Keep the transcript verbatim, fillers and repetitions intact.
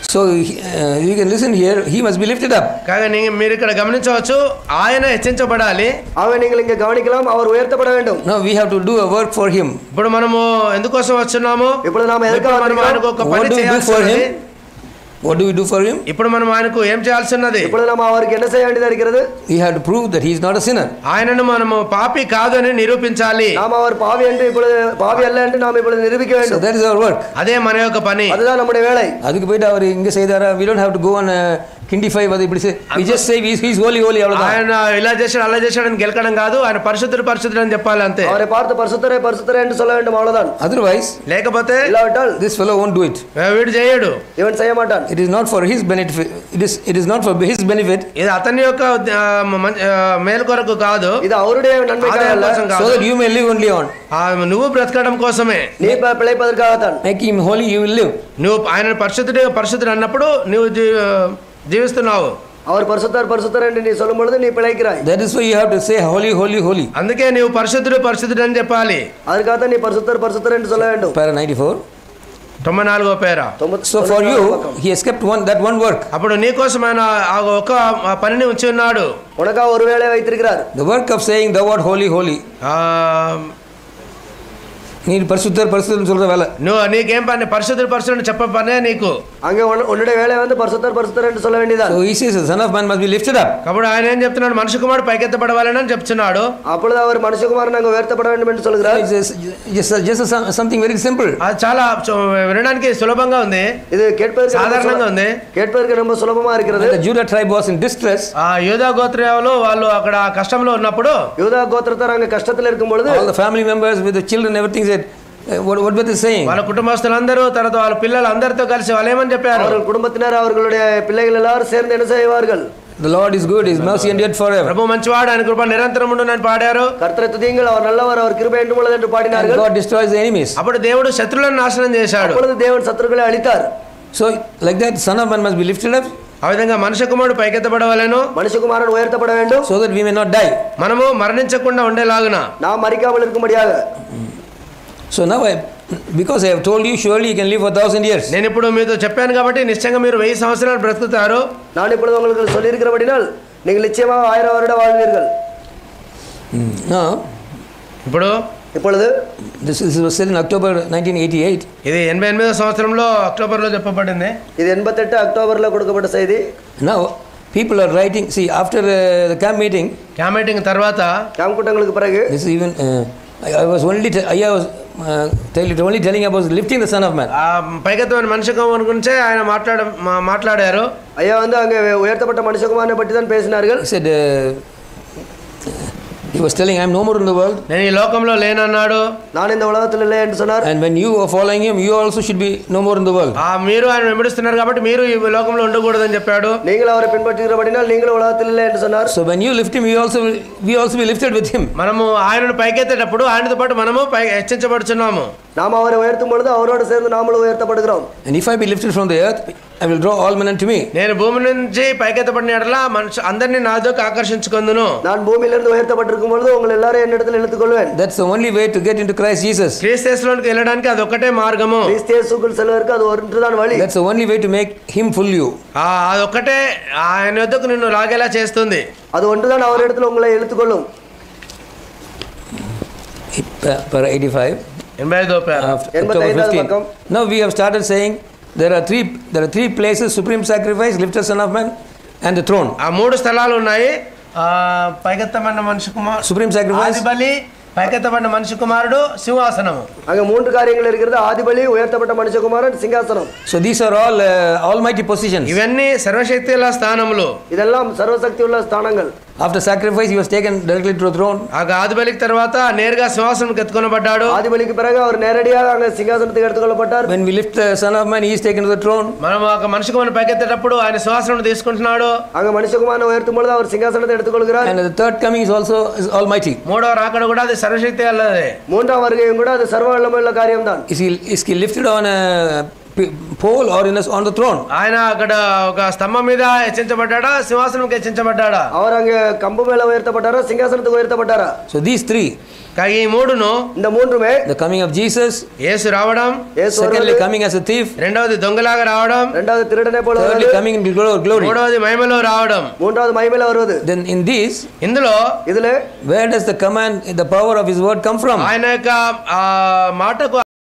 So uh, you can listen here, he must be lifted up. కాగా మీరు ఇక్కడ గమనించవచ్చు ఆయన హెచ్చించబడాలి. ఆమె நீங்கள் இங்க கவனிக்கலாம் அவர் உயர்த்தப்பட வேண்டும். Now we have to do a work for him. ఇప్పుడు మనము ఎందుకోసం వచ్చున్నాము? ఇప్పుడు నామ ఎదక మనకు ఒక పని చేయాలి. What do we do for him? ఇప్పుడు మనం ఆయనకు ఏం చేయాల్సి ఉన్నది? ఇప్పుడు నామ అవరికి என்ன செய்ய வேண்டியது இருக்கிறது? We have to prove that he is not a sinner. ఆయనను మనము పాపి కాదు అని నిరూపించాలి. నామ அவர் பாவி என்று ఇప్పుడు பாவி அல்ல என்று நாம் ఇప్పుడు నిరూపించ வேண்டும். So that is our work. అదే మన యొక్క పని. அதுதான் நம்முடைய வேலை. அதுக்கு போய்ட்டு அவர் இங்க செய்தாரா? We don't have to go on kindify what இப்படி say. We just say he is holy holy அவ்வளவுதான். ఆయన ఇలా చేశాడు అలా చేశాడు అని గెలకడం కాదు. ఆయన పరిశుద్ధుడు పరిశుద్ధుడు అని చెప్పాలి అంతే. அவரை பார்த்து பரிசுத்தரே பரிசுத்தரே என்று சொல்ல வேண்டும் அவ்வளவுதான். Otherwise లేకపోతే ఇలావటాల్ this fellow won't do it. వీడు చేయడు. ఇవన్ செய்ய మాటాన్. It is not for his benefit. It is it is not for his benefit. ఇది అతని యొక్క మేలు కొరకు కాదు. ఇది அவருடைய நன்மைக்காக அல்ல. So that you may live only on. నువ్వు బ్రతకడం కోసమే. నీ పిழைపదర్కాగతాన్. Make him holy, you will live. నువ్వు ఆయన పరిశుద్ధుడు పరిశుద్ధుడు అన్నప్పుడు నువ్వు జీవిస్తున్నావు. அவர் பரிசுத்தர் பரிசுத்தர் என்று நீ சொல்லும் பொழுது நீ பிழைக்கிறாய். That is why you have to say holy holy holy. అందుకే నీవు పరిశుద్ధుడు పరిశుద్ధుడు అని చెప్పాలి. அதற்காக நீ பரிசுத்தர் பரிசுத்தர் என்று சொல்ல வேண்டும். Para ninety-four. తొంభై నాలుగో పేర. So for you he has kept one that one work. అప్పుడు నీ కోసం ఆయన ఒక పనిని ఉంచి ఉన్నాడు. உனக்கா ஒரு வேலை வைத்திருக்கிறார். The work of saying thou art holy holy. நீ பரிசுத்தர் பரிசுத்தர் சொல்ற வேலை. నువ్వు నీకేం పని పరిశుద్ధుడు పరిశుద్ధుడు చెప్ప పనే నీకు. அங்கே உன்னுடைய வேலை வந்து பரிசுத்தர் பரிசுத்தர் என்று சொல்ல வேண்டியதா. So he says the son of man must be lifted up. కాబట్టి ఆయన ఏం చెప్తున్నాడు? మనుష్య కుమారుడు పైకెత్తబడవాలని అని చెప్తున్నాడు. అప్పుడు அவர் మనుష్య కుమారుడు అங்கே ఉయర్తపడ வேண்டும் என்று சொல்கிறார். Just just something very simple. అది చాలా వినడానికి సులభంగా ఉంది. ఇది కేட்பதற்கு సాధారణంగా ఉంది. కేட்பதற்கு ரொம்ப సులభமா இருக்கிறது. The Judah tribe was in distress. ఆ యూదా గోత్రంలో వాళ్ళు అక్కడ కష్టంలో ఉన్నప్పుడు యూదా గోత్రతారు అங்கே కష్టంలో இருக்கும் பொழுது all the family members with the children everything said what what were they saying? వాళ్ళ కుటుంబస్తులందరూ తర్వాత వాళ్ళ పిల్లలు అందరితో కలిసి వాళ్ళు ఏమని చెప్పారు? వాళ్ళ కుటుంబத்தினர் அவர்களுடைய பிள்ளைகள் எல்லாரும் சேர்ந்து என்ன செய்வார்கள்? The Lord is good, his mercy endureth forever. ప్రభు మంచివాడు, ఆయన కృప నిరంతరం ఉండును అని పాడారు. కర్తృ తుదింగల్ அவர் நல்லவர், அவர் கிருபை என்றும் உள்ளது என்று பாடினார்கள். God destroys the enemies. అప్పుడు దేవుడు శత్రువులను నాశనం చేశాడు. అప్పుడు దేవుడు శత్రువులను అழிతారు. So like that son of man must be lifted up. ఆ విధంగా మనుష్య కుమారుడు పైకెత్తబడవలెను. మనుష్య కుమారుడు ఉయర్తపడ வேண்டும். So that we may not die. మనము మరణించకుండా ఉండేలాగున. நாம் மரிக்காமல் இருக்கும்படியாக. So now I because I have told you surely you can live for a thousand years. నేను ఇప్పుడు మీతో చెప్పాను కాబట్టి నిశ్చయంగా మీరు వెయ్యి సంవత్సరాలు బ్రతుకుతారు. நான் இப்பொழுது உங்களுக்கு சொல்லி இருக்கிறபடினால் நீங்கள் நிச்சயமாக ஆயிரம் வருடம் வாழ்வீர்கள். No. ఇప్పుడు இப்பொழுது this is was said in October nineteen eighty-eight. ఇది ఎనభై ఎనిమిదవ సంవత్సరంలో అక్టోబర్లో చెప్పబడింది. ఇది ఎనభై ఎనిమిది అక్టోబర్లో கொடுக்கப்பட்ட செய்தி. Now people are writing, see after uh, the camp meeting, camp meeting తర్వాత camp కూటంగులకు பிறகு this is even uh, I, I was only t- I was uh, tell it only telling about lifting the son of man. ఆ పైకెత్తబడిన మనుష్య కుమారుని గురించే ఆయన మాట్లాడ మాట్లాడారు. అయ్యా வந்து அங்கே உயர்த்தப்பட்ட மனுஷ குமாரனை பற்றி தான் பேசினார்கள். He said uh, he was telling I am no more in the world. నేను ఈ లోకంలో లేనన్నాడు. நான் இந்த உலகத்தில் இல்லை என்று சொன்னார். And when you are following him you also should be no more in the world. ఆ మీరు ఆయన వెంబడిస్తున్నారు కాబట్టి మీరు ఈ లోకంలో ఉండకూడదని చెప్పాడు. நீங்கள் அவரை பின்பற்றுகிறபடினால் நீங்கள் உலகத்தில் இல்லை என்று சொன்னார். So when you lift him you also will, we also be lifted with him. మనము ఆయనను పైకెత్తేటప్పుడు ఆయనతో పాటు మనము పై హెచ్చించబడుచున్నాము. நாம் அவரை உயர்த்தும் பொழுது அவரோடு சேர்ந்து நாமளும் உயர்த்தப்படுகிறோம். And if I be lifted from the earth I will draw all men unto me. నేను భూమి నుంచి పైకెత్తబడిన ఎడల మనుషు అందరిని నా దగ్గరకు ఆకర్షించుకొందును. நான் பூமியிலிருந்து உயர்த்தப்பட்டிருக்கும் பொழுது உங்களை எல்லாரும் என்னிடத்தில் இழுத்துக்கொள்வேன். That's the only way to get into Christ Jesus. క్రీస్తు యేసులోకి వెళ్ళడానికి అది ఒకటే మార్గము. క్రీస్తు యేసుకుల్ సెల్వరకు అది ఒంటిదాని వళి. That's the only way to make him full you. ఆ అది ఒకటే ఆయన వద్దకు నిన్ను లాగేలా చేస్తుంది. అది ఒంటిదాని అవరిడத்தில் உங்களை இழுத்துக்கொள்ளும். Per eighty-five. ఎనభై ఐదో పేర. October fifteenth. Now we have started saying there are three there are three places: supreme sacrifice, lifted son of man, and the throne. ఆ మూడు స్థలాలు ఉన్నాయి. ఆ పైకెత్తబడిన మనుష్య కుమారుడు, supreme sacrifice, ఆదిబలి, పైకెత్తబడిన మనుష్య కుమారుడు, సింహాసనము. அங்க மூன்று காரியங்கள் இருக்கிறது. ஆதிபலி, உயர்த்தப்பட்ட மனுஷ குமாரன், సింహాసనం. So these are all uh, almighty positions. ఇవన్నీ సర్వశక్తిగల స్థానములు. இதெல்லாம் సర్వశక్తి உள்ள స్థానங்கள். After sacrifice he was taken directly to the throne. ఆ ఆదిబలికి తర్వాత నేరుగా సింహాసనంకి ఎత్తుకొనబడ్డాడు. ఆదిబలికి పరగా அவர் நேரடியாக அங்க సింహాసనத்துக்கு எடுத்துకొள்ளப்பட்டார். When we lift the son of man he is taken to the throne. మనం ఒక మనిషి కుమారుని పైకెత్తేటప్పుడు ఆయన సింహాసనం తీసుకుంటున్నాడు. அங்க మనిషి కుమారుని உயர்த்தும் பொழுது அவர் సింహాసనத்தை எடுத்துக்கொள்கிறார். And the third coming is also is almighty. మూడవ రాకడ కూడా అది సర్వశక్తి గలదే. మూడవ வருகையும் கூட அது సర్వ వల్లముள்ள కార్యம்தான். Is he is he lifted on a pole or in a, on the throne? ఆయన అక్కడ ఒక స్తంభం మీద హెచ్చించబడ్డాడా, సింహాసనంకి హెచ్చించబడ్డాడా? அவர் அங்க கம்பு மேல உயர்த்தப்பட்டாரா, సింహాసనத்துக்கு உயர்த்தப்பட்டாரா? So these three ఈ మూడును இந்த మూడుమే the coming of Jesus, యేసు రావడం, యేసు secondly coming as a thief, రెండవది దొంగలాగా రావడం, రెండవది తిరగడనే పోల thirdly coming in glo- glory. మూడవది మహిమలో రావడం. మూడవది మహిమలో వరుదు. Then in these, ఇందులో ఇదిలే where does the command, the power of his word come from? ఆయన యొక్క ఆ మాటకు